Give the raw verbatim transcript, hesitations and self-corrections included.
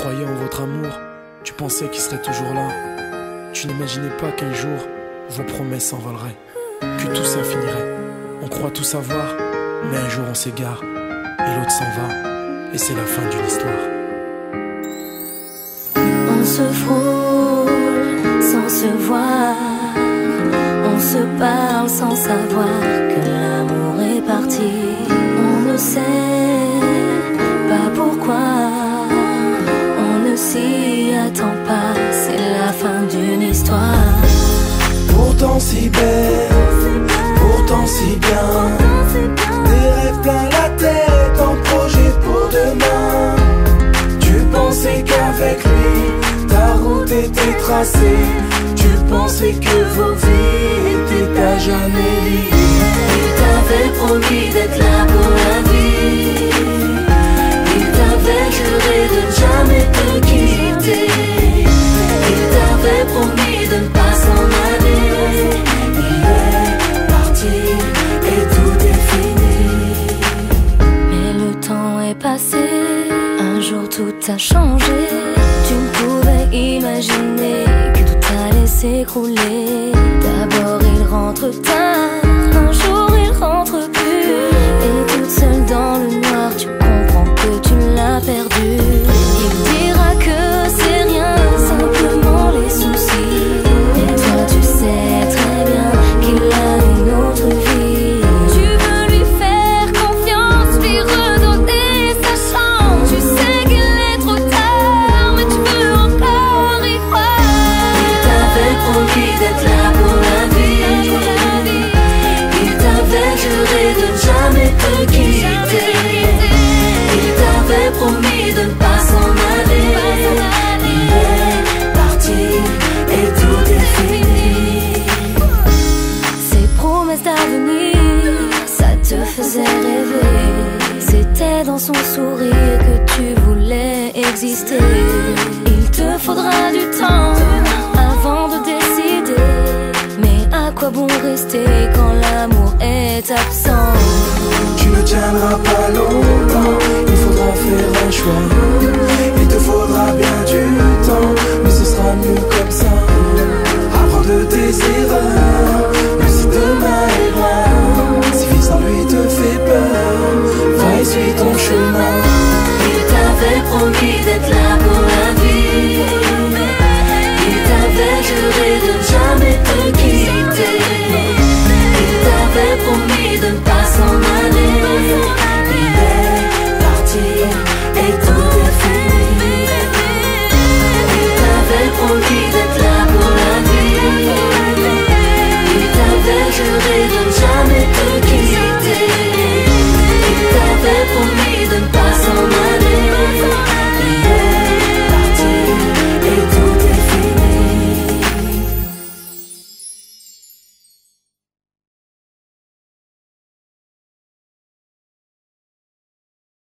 croyais en votre amour, tu pensais qu'il serait toujours là. Tu n'imaginais pas qu'un jour, vos promesses s'envoleraient, que tout s'infinirait. On croit tout savoir, mais un jour on s'égare, et l'autre s'en va, et c'est la fin d'une histoire. On se frôle sans se voir, on se parle sans savoir que l'amour est parti. On ne sait pas pourquoi, on ne s'y attend pas, c'est la fin d'une histoire. Pourtant si belle, pourtant si bien, des rêves plein la tête, en projet pour demain. Tu pensais qu'avec lui, ta route était tracée. Tu pensais que vos vies étaient à jamais liées. Il t'avait promis d'être là pour la vie, il t'avait juré de ne jamais te quitter, il t'avait promis de ne pas s'en aller. Il est parti et tout est fini. Mais le temps est passé, un jour tout a changé. Tu ne pouvais imaginer que tout allait s'écrouler. D'abord il rentre tard, un jour il rentre plus, et toute seule dans le noir tu comprends que tu l'as perdu. Il dira que c'est rien, simplement les soucis, mais toi tu sais très bien qu'il a une autre vie. Tu veux lui faire confiance, lui redonner sa chance. Tu sais qu'il est trop tard, mais tu veux encore y croire. Il t'avait promis d'être là pour la vie, il t'avait juré de ne jamais te quitter, il t'avait promis de ne pas s'en aller. Il est parti et tout est fini. Ces promesses d'avenir, ça te faisait rêver. C'était dans son sourire que tu voulais exister. Il te faudra du temps avant de décider, mais à quoi bon rester quand l'amour est absent? Tu ne tiendras pas longtemps, il faudra faire un choix. Il te faudra bien du temps, mais ce sera mieux comme ça. Apprends de tes erreurs, même si demain est loin. Si vivre sans lui te fait peur, va et suis ton chemin. Il t'avait promis d'être là